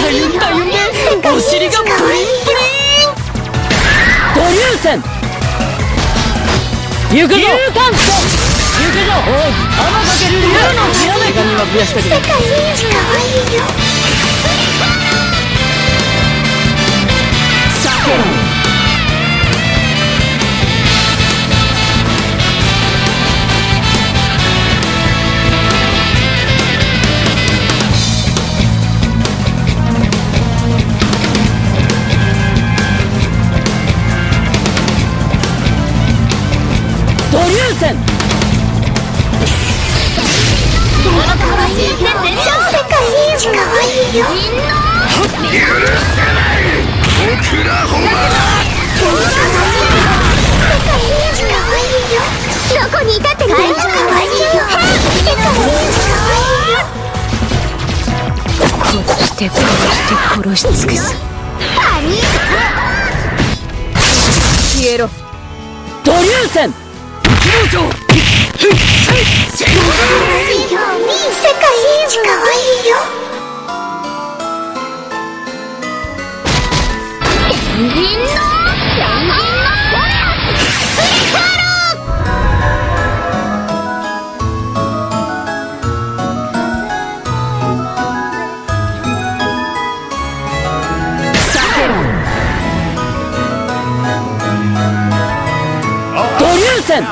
ゆんだゆんでお尻がブリンブリン。ドリューセン行くぞ。行くぞ。おい、甘かける竜のひらめかには増やしたけど。世界一かわいいよ。サケロン。ドリューセン。超世界一かわいいよ。許せないオクラホマ。世界一かわいいよ。どこにいたってかわいいよ。世界一かわいいよ。殺して殺し尽くす。消えろ。ドリューセン。世界一かわいいよ。ドリューセン。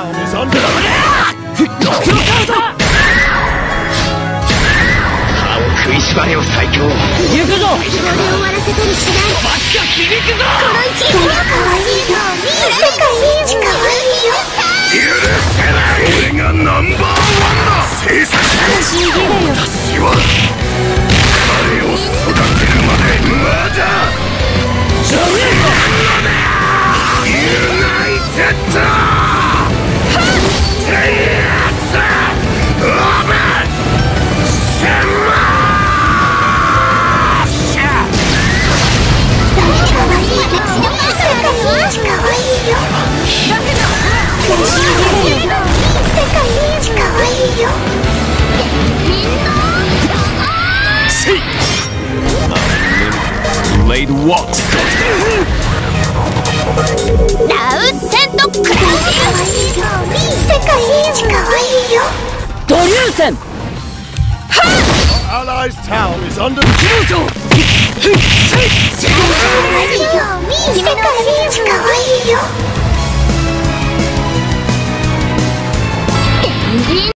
食いしばれよ最強。行くぞ。終わらせたりしない。バッカ響くぞ。この一撃がかわいいよ。世界一かわいいよ。許せない。俺がナンバーワンだ。制作よ。私は彼を育てるまでまだジョニーユナイテッドBlade walks. ラウセントクラウ世界一かわいいよ。ドリューセン。Our allies' town is under siege. 世界一かわいいよ。